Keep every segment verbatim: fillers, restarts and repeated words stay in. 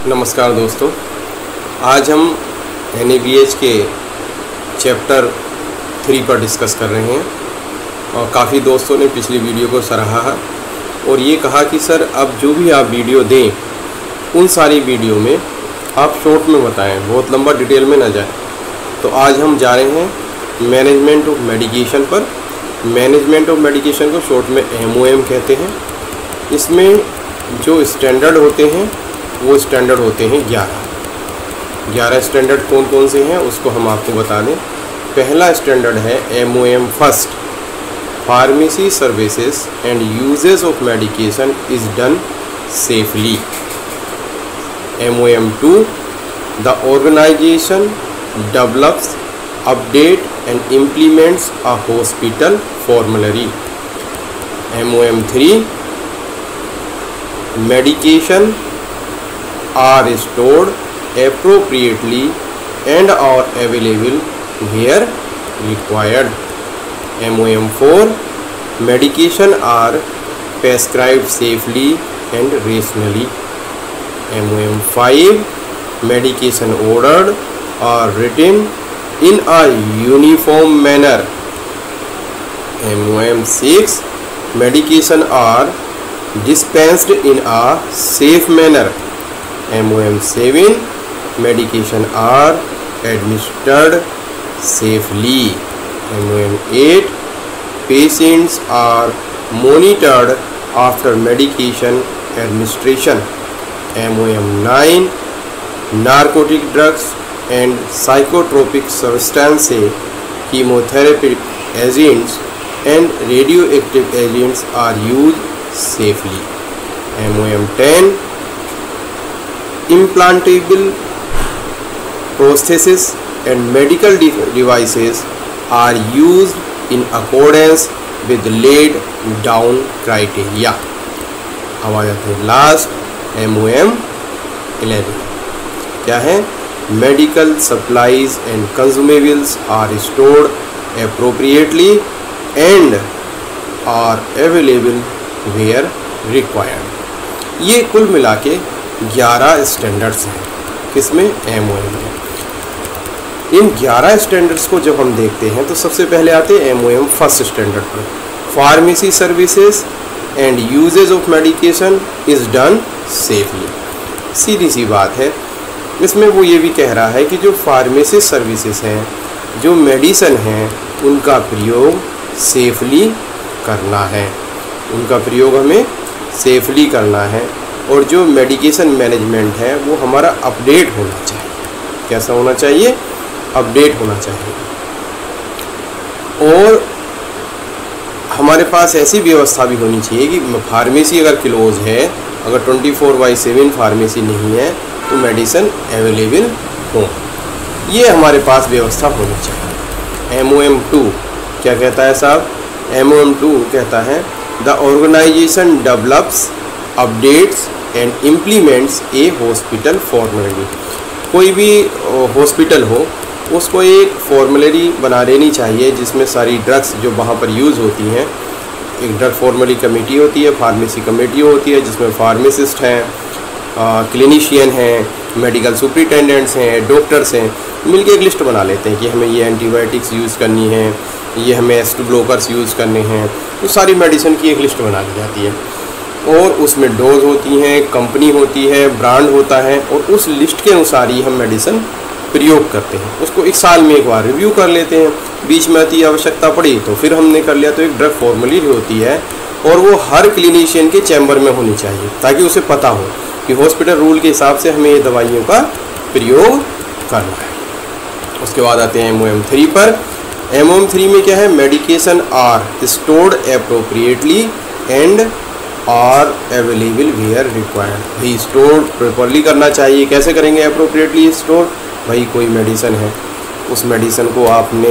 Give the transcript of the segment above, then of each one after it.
नमस्कार दोस्तों, आज हम एन ए बी एच के चैप्टर थ्री पर डिस्कस कर रहे हैं और काफ़ी दोस्तों ने पिछली वीडियो को सराहा है और ये कहा कि सर अब जो भी आप वीडियो दें उन सारी वीडियो में आप शॉर्ट में बताएं, बहुत लंबा डिटेल में ना जाए। तो आज हम जा रहे हैं मैनेजमेंट ऑफ मेडिकेशन पर। मैनेजमेंट ऑफ मेडिकेशन को शॉर्ट में एम ओ एम कहते हैं। इसमें जो स्टैंडर्ड होते हैं वो स्टैंडर्ड होते हैं ग्यारह ग्यारह स्टैंडर्ड कौन कौन से हैं उसको हम आपको बता दें। पहला स्टैंडर्ड है M O M first, pharmacy services and uses of medication is done safely. M O M two, the organization develops, update and implements a hospital formulary. M O M three, medication are stored appropriately and are available where required. M O M four, medication are prescribed safely and rationally. M O M five, medication ordered are written in a uniform manner. M O M six, medication are dispensed in a safe manner. M O M seven, medication are administered safely. M O M eight, patients are monitored after medication administration. M O M nine, narcotic drugs and psychotropic substances, chemotherapy agents and radioactive agents are used safely. M O M ten, implantable prostheses and medical de devices are used in accordance with laid down criteria. अब आ जाते हैं last M O M eleven. क्या है? Medical supplies and consumables are stored appropriately and are available where required. ये कुल मिला के ग्यारह स्टैंडर्ड्स हैं किसमें? एम ओ एम में। इन ग्यारह स्टैंडर्ड्स को जब हम देखते हैं तो सबसे पहले आते हैं M O M first standard पर। Pharmacy services and usages of medication is done safely. सीधी सी बात है, इसमें वो ये भी कह रहा है कि जो फार्मेसी सर्विसेज हैं, जो मेडिसिन हैं, उनका प्रयोग सेफली करना है, उनका प्रयोग हमें सेफली करना है। और जो मेडिकेशन मैनेजमेंट है वो हमारा अपडेट होना चाहिए। कैसा होना चाहिए? अपडेट होना चाहिए। और हमारे पास ऐसी व्यवस्था भी होनी चाहिए कि फार्मेसी अगर क्लोज है, अगर twenty four by seven pharmacy नहीं है तो मेडिसिन अवेलेबल हो, ये हमारे पास व्यवस्था होनी चाहिए। एम ओ एम टू क्या कहता है साहब? एम ओ एम टू कहता है the organization develops, updates and implements a hospital formulary. कोई भी हॉस्पिटल हो उसको एक फॉर्मूलरी बना लेनी चाहिए जिसमें सारी ड्रग्स जो वहाँ पर यूज़ होती हैं, एक ड्रग फॉर्मूलरी कमेटी होती है, फार्मेसी कमेटी होती है जिसमें फार्मासिस्ट हैं, क्लिनिशियन हैं, मेडिकल सुपरिटेंडेंट्स हैं, डॉक्टर्स हैं, मिलके एक लिस्ट बना लेते हैं कि हमें ये एंटीबायोटिक्स यूज़ करनी है, ये हमें एस टू ब्लॉकर्स यूज़ करने हैं। तो सारी मेडिसिन की एक लिस्ट बना ली जाती है और उसमें डोज होती हैं, कंपनी होती है, ब्रांड होता है और उस लिस्ट के अनुसार ही हम मेडिसिन प्रयोग करते हैं। उसको एक साल में एक बार रिव्यू कर लेते हैं, बीच में अति आवश्यकता पड़ी तो फिर हमने कर लिया। तो एक ड्रग फॉर्मूलरी होती है और वो हर क्लिनिशियन के चैम्बर में होनी चाहिए ताकि उसे पता हो कि हॉस्पिटल रूल के हिसाब से हमें ये दवाइयों का प्रयोग करना है। उसके बाद आते हैं एम ओ एम थ्री पर। एम ओ एम थ्री में क्या है? Medication are stored appropriately and are available where required. भाई स्टोर प्रॉपरली करना चाहिए। कैसे करेंगे अप्रोप्रिएटली स्टोर? भाई कोई मेडिसिन है, उस मेडिसिन को आपने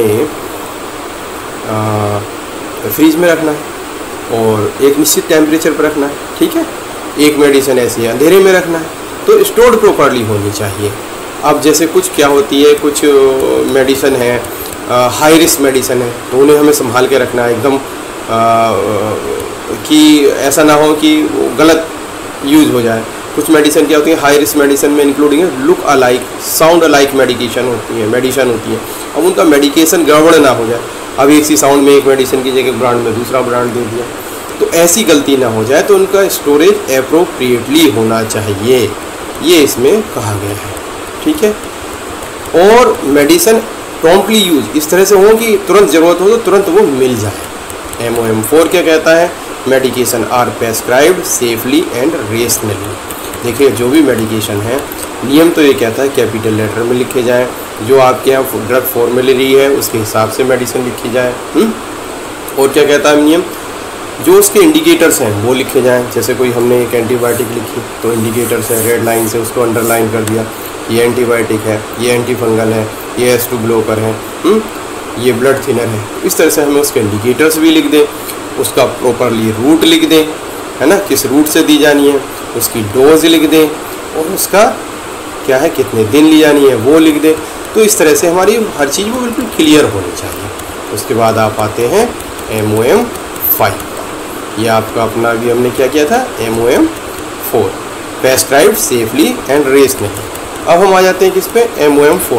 फ्रीज में रखना है और एक निश्चित टेम्परेचर पर रखना है, ठीक है। एक मेडिसिन ऐसी है अंधेरे में रखना है, तो स्टोर्ड प्रॉपरली होनी चाहिए। अब जैसे कुछ क्या होती है, कुछ मेडिसिन है हाई रिस्क मेडिसिन है तो उन्हें हमें संभाल के रखना है एकदम, कि ऐसा ना हो कि गलत यूज़ हो जाए। कुछ मेडिसिन क्या होती है, हाई रिस्क मेडिसिन में इंक्लूडिंग है look alike, sound alike medication होती है मेडिसिन होती है। अब उनका मेडिकेशन गड़बड़ ना हो जाए, अब एक सी साउंड में एक मेडिसिन की जगह ब्रांड में दूसरा ब्रांड दे दिया, तो ऐसी गलती ना हो जाए, तो उनका स्टोरेज एप्रोप्रिएटली होना चाहिए, ये इसमें कहा गया है। ठीक है, और मेडिसिन प्रॉम्प्टली यूज इस तरह से हो कि तुरंत ज़रूरत हो तो तुरंत वो मिल जाए। एम ओ एम फोर क्या कहता है, medication are prescribed safely and rationally. देखिए जो भी मेडिकेशन है, नियम तो ये कहता है कैपिटल लेटर में लिखे जाएं, जो आपके यहाँ ड्रग फॉर्मुलरी है उसके हिसाब से मेडिसिन लिखी जाए। हुँ? और क्या कहता है नियम, जो उसके इंडिकेटर्स हैं वो लिखे जाएं। जैसे कोई हमने एक एंटीबायोटिक लिखी तो इंडिकेटर्स है, रेड लाइन से उसको अंडरलाइन कर दिया, ये एंटीबायोटिक है, ये एंटी फंगल है, ये एस टू ब्लॉकर है, हुँ? ये ब्लड थिनर है। इस तरह से हमें उसके इंडिकेटर्स भी लिख दें, उसका प्रॉपरली रूट लिख दें, है ना, किस रूट से दी जानी है, उसकी डोज लिख दें, और उसका क्या है कितने दिन ली जानी है वो लिख दें। तो इस तरह से हमारी हर चीज़ वो बिल्कुल क्लियर होनी चाहिए। उसके बाद आप आते हैं एम ओ एम फाइव, ये आपका अपना भी हमने क्या किया था, M O M four, prescribed safely and rationally. अब हम आ जाते हैं किस पे, एम ओ एम फोर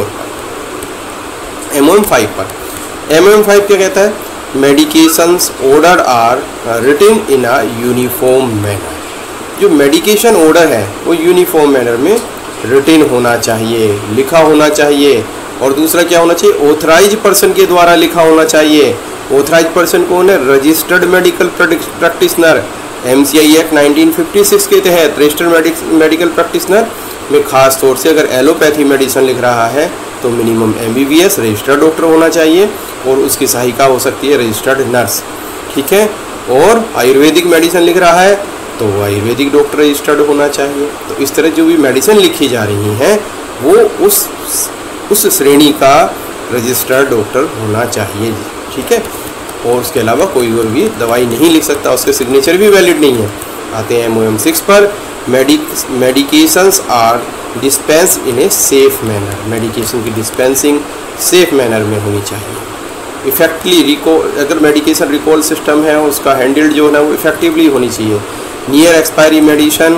पर। एम ओ एम फाइव पर एम ओ एम फाइव क्या कहता है, medications order are written in a uniform manner. जो मेडिकेशन ऑर्डर है वो यूनिफॉर्म मैनर में रिटन होना चाहिए, लिखा होना चाहिए। और दूसरा क्या होना चाहिए, ऑथराइज पर्सन के द्वारा लिखा होना चाहिए। ऑथराइज पर्सन कौन है, registered medical practitioner. M C I act nineteen fifty six के तहत रजिस्टर्ड मेडिकल प्रैक्टिशनर में खास तौर से अगर एलोपैथी मेडिसिन लिख रहा है तो minimum M B B S registered doctor होना चाहिए, और उसकी सहायिका हो सकती है रजिस्टर्ड नर्स। ठीक है, और आयुर्वेदिक मेडिसिन लिख रहा है तो आयुर्वेदिक डॉक्टर रजिस्टर्ड होना चाहिए। तो इस तरह जो भी मेडिसिन लिखी जा रही हैं वो उस उस श्रेणी का रजिस्टर्ड डॉक्टर होना चाहिए। ठीक है, और उसके अलावा कोई और भी दवाई नहीं लिख सकता, उसके सिग्नेचर भी वैलिड नहीं है। आते हैं एम ओ एम सिक्स पर, medic medications are dispense in a safe manner. Medication की डिस्पेंसिंग सेफ मैनर में होनी चाहिए। इफेक्टली रिकॉल, अगर मेडिकेशन रिकॉल सिस्टम है उसका हैंडल्ड जो है ना वो इफेक्टिवली होनी चाहिए। नियर एक्सपायरी मेडिसिन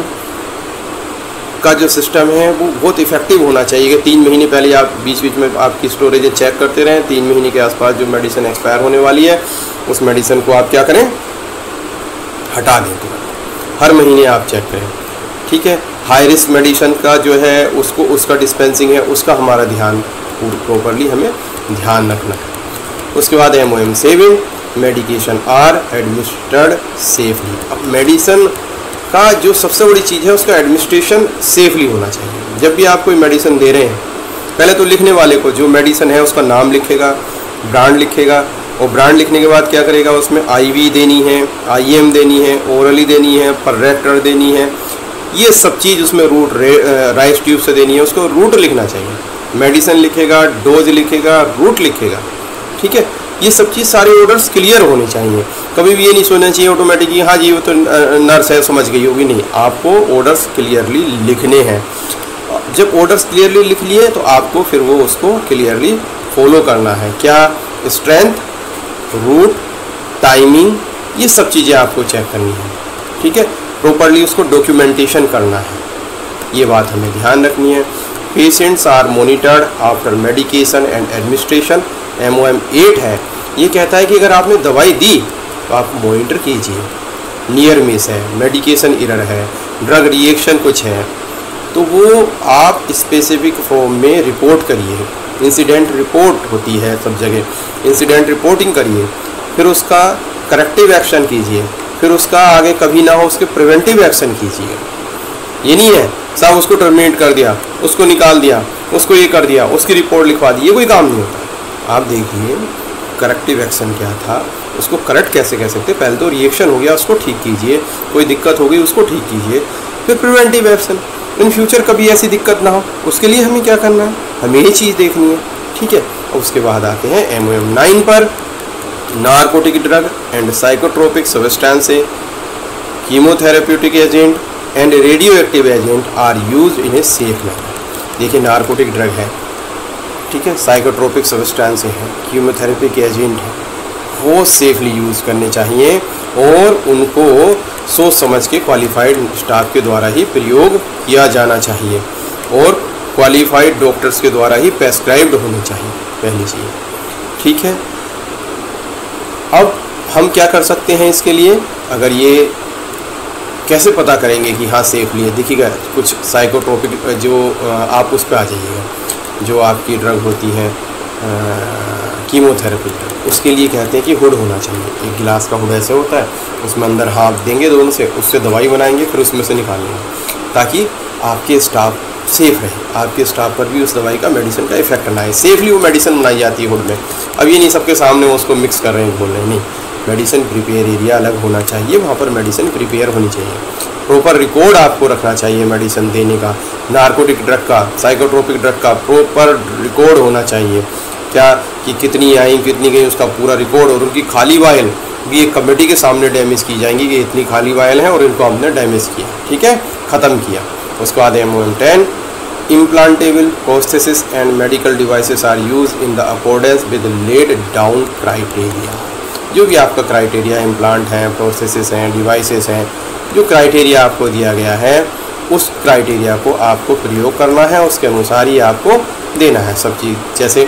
का जो सिस्टम है वो बहुत इफेक्टिव होना चाहिए कि तीन महीने पहले आप बीच बीच में आपकी स्टोरेज चेक करते रहें। तीन महीने के आसपास जो मेडिसिन एक्सपायर होने वाली है उस मेडिसिन को आप क्या करें, हटा दें, तुरंत हर महीने आप चेक करें। ठीक है, हाई रिस्क मेडिसिन का जो है उसको उसका डिस्पेंसिंग है उसका हमारा ध्यान प्रॉपरली हमें ध्यान रखना है। उसके बाद M O M seven, medication are administered safely. अब मेडिसिन का जो सबसे बड़ी चीज़ है उसका एडमिनिस्ट्रेशन सेफली होना चाहिए। जब भी आप कोई मेडिसिन दे रहे हैं पहले तो लिखने वाले को जो मेडिसिन है उसका नाम लिखेगा, ब्रांड लिखेगा, और ब्रांड लिखने के बाद क्या करेगा, उसमें आईवी देनी है, आईएम देनी है, ओरली देनी है, पर्रेक्टर देनी है, ये सब चीज़ उसमें रूट राइस ट्यूब से देनी है, उसको रूट लिखना चाहिए। मेडिसिन लिखेगा, डोज लिखेगा, रूट लिखेगा। ठीक है, ये सब चीज़ सारे ऑर्डर्स क्लियर होने चाहिए। कभी भी ये नहीं सोचना चाहिए ऑटोमेटिकली हाँ जी वो तो नर्स है समझ गई होगी, नहीं, आपको ऑर्डर्स क्लियरली लिखने हैं। जब ऑर्डर्स क्लियरली लिख लिए तो आपको फिर वो उसको क्लियरली फॉलो करना है। क्या, स्ट्रेंथ, रूट, टाइमिंग, ये सब चीज़ें आपको चेक करनी है। ठीक है, प्रॉपरली उसको डॉक्यूमेंटेशन करना है, ये बात हमें ध्यान रखनी है। Patients are monitored after medication and administration. M O M eight है, ये कहता है कि अगर आपने दवाई दी तो आप मॉनिटर कीजिए। नियर मिस है, मेडिकेशन एरर है, ड्रग रिएक्शन कुछ है तो वो आप स्पेसिफिक फॉर्म में रिपोर्ट करिए। इंसिडेंट रिपोर्ट होती है सब जगह, इंसिडेंट रिपोर्टिंग करिए, फिर उसका करेक्टिव एक्शन कीजिए, फिर उसका आगे कभी ना हो उसके प्रिवेंटिव एक्शन कीजिए। ये नहीं है साहब उसको टर्मिनेट कर दिया, उसको निकाल दिया, उसको ये कर दिया, उसकी रिपोर्ट लिखवा दी, ये कोई काम नहीं होता। आप देखिए करेक्टिव एक्शन क्या था, उसको करेक्ट कैसे कह सकते, पहले तो रिएक्शन हो गया उसको ठीक कीजिए, कोई दिक्कत हो गई उसको ठीक कीजिए, फिर प्रिवेंटिव एक्शन, इन फ्यूचर कभी ऐसी दिक्कत ना हो उसके लिए हमें क्या करना है, हमें ये चीज़ देखनी है। ठीक है, और उसके बाद आते हैं एम ओ एम नाइन पर, narcotic drug and psychotropic substances, chemotherapeutic agent and radio active agent are use in a safe manner. देखिए नारकोटिक ड्रग है, ठीक है, साइकोट्रोपिक सब्सटेंस है, कीमोथेरेपी के एजेंट है, वो सेफली यूज़ करने चाहिए और उनको सोच समझ के क्वालिफाइड स्टाफ के द्वारा ही प्रयोग किया जाना चाहिए और क्वालिफाइड डॉक्टर्स के द्वारा ही प्रेस्क्राइब्ड होनी चाहिए, पहली चीज़। ठीक है, अब हम क्या कर सकते हैं इसके लिए, अगर ये कैसे पता करेंगे कि हाँ सेफली है। देखिएगा कुछ साइकोट्रोपिक जो आप उस पर आ जाइएगा, जो आपकी ड्रग होती है कीमोथेरेपी ड्रग, उसके लिए कहते हैं कि हुड होना चाहिए। एक गिलास का हुड ऐसे होता है, उसमें अंदर हाथ देंगे दोनों से, उससे दवाई बनाएंगे, फिर उसमें से निकालेंगे ताकि आपके स्टाफ सेफ रहे, आपके स्टाफ पर भी उस दवाई का मेडिसिन का इफेक्ट ना आए। सेफली वो मेडिसिन बनाई जाती है हुड में। अब ये नहीं सबके सामने वो उसको मिक्स कर रहे हैं, बोल रहे हैं, नहीं, मेडिसिन प्रिपेयर एरिया अलग होना चाहिए, वहाँ पर मेडिसिन प्रिपेयर होनी चाहिए। प्रॉपर रिकॉर्ड आपको रखना चाहिए मेडिसिन देने का, नार्कोटिक ड्रग का, साइकोट्रोपिक ड्रग का प्रॉपर रिकॉर्ड होना चाहिए। क्या कि कितनी आई कितनी गई उसका पूरा रिकॉर्ड, और उनकी खाली वायल भी एक कमेटी के सामने डैमेज की जाएंगी कि इतनी खाली वायल है और इनको हमने डैमेज किया, ठीक है, ख़त्म किया। उसके बाद M O M ten, implantable prosthesis and medical devices are use in the accordance with laid down criteria. जो भी आपका क्राइटेरिया इम्प्लांट हैं, प्रोस्थेसिस हैं, डिवाइसेस हैं, जो क्राइटेरिया आपको दिया गया है उस क्राइटेरिया को आपको प्रयोग करना है, उसके अनुसार ही आपको देना है सब चीज़। जैसे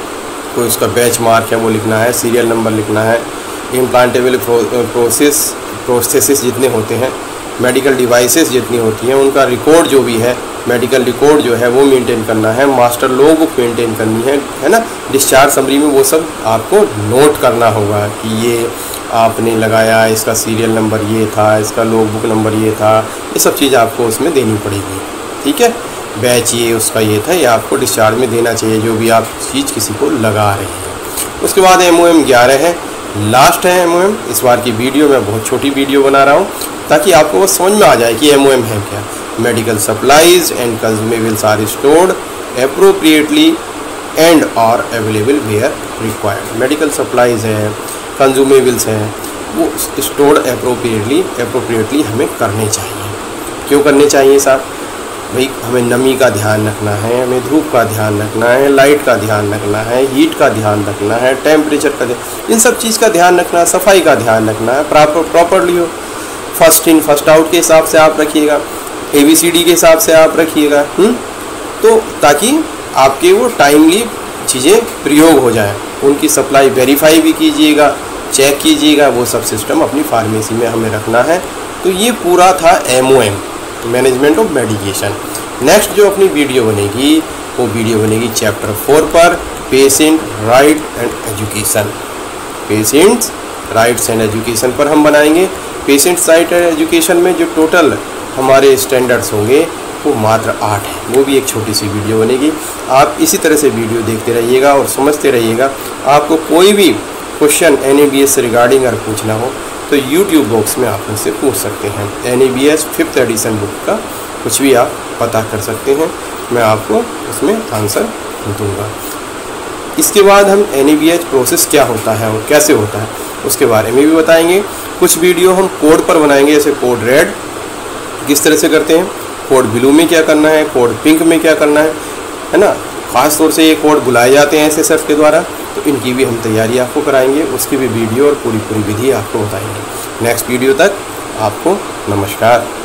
कोई उसका बैच मार्क है वो लिखना है, सीरियल नंबर लिखना है, इम्प्लांटेबल प्रोसेस प्रोस्थेसिस जितने होते हैं, मेडिकल डिवाइसेस जितनी होती हैं, उनका रिकॉर्ड जो भी है, मेडिकल रिकॉर्ड जो है वो मेंटेन करना है, मास्टर लॉग बुक मेंटेन करनी है, है ना। डिस्चार्ज समरी में वो सब आपको नोट करना होगा कि ये आपने लगाया, इसका सीरियल नंबर ये था, इसका लॉग बुक नंबर ये था, ये सब चीज़ आपको उसमें देनी पड़ेगी, ठीक है। बैच ये उसका ये था, ये आपको डिस्चार्ज में देना चाहिए जो भी आप चीज़ किसी को लगा रहे हैं। उसके बाद एम ओ एम ग्यारह है, लास्ट है एम ओ एम। इस बार की वीडियो मैं बहुत छोटी वीडियो बना रहा हूँ ताकि आपको वो समझ में आ जाए कि एम ओ एम है क्या। Medical supplies and consumables are stored appropriately and are available where required. Medical supplies है, कंज्यूमेबल्स हैं, वो स्टोर्ड एप्रोप्रिएटली एप्रोप्रिएटली हमें करने चाहिए। क्यों करने चाहिए साहब? भाई हमें नमी का ध्यान रखना है, हमें धूप का ध्यान रखना है, लाइट का ध्यान रखना है, हीट का ध्यान रखना है, टेम्परेचर का ध्यान, इन सब चीज़ का ध्यान रखना है, सफाई का ध्यान रखना है, प्रॉपर प्रॉपरली हो। फर्स्ट इन फर्स्ट आउट के हिसाब से आप रखिएगा, ए बी सी डी के हिसाब से आप रखिएगा, तो ताकि आपके वो टाइमली चीज़ें प्रयोग हो जाए। उनकी सप्लाई वेरीफाई भी कीजिएगा, चेक कीजिएगा, वो सब सिस्टम अपनी फार्मेसी में हमें रखना है। तो ये पूरा था M O M, management of medication. Next जो अपनी वीडियो बनेगी वो वीडियो बनेगी चैप्टर फोर पर, patient right and education. Patients rights and education पर हम बनाएंगे। पेशेंट्स राइट एंड एजुकेशन में जो टोटल हमारे स्टैंडर्ड्स होंगे वो मात्र आठ है, वो भी एक छोटी सी वीडियो बनेगी। आप इसी तरह से वीडियो देखते रहिएगा और समझते रहिएगा। आपको कोई भी question N A B S से रिगार्डिंग अगर पूछना हो तो यूट्यूब बॉक्स में आप मुझसे पूछ सकते हैं। N A B S fifth edition book का कुछ भी आप पता कर सकते हैं, मैं आपको उसमें आंसर दूंगा। इसके बाद हम N A B H process क्या होता है और कैसे होता है उसके बारे में भी बताएंगे। कुछ वीडियो हम कोड पर बनाएंगे, जैसे कोड रेड किस तरह से करते हैं, कोड ब्लू में क्या करना है, कोड पिंक में क्या करना है, है ना। ख़ास तौर से ये कोड बुलाए जाते हैं एस एस एफ के द्वारा, तो इनकी भी हम तैयारी आपको कराएंगे, उसकी भी वीडियो और पूरी पूरी विधि आपको बताएंगे। नेक्स्ट वीडियो तक आपको नमस्कार।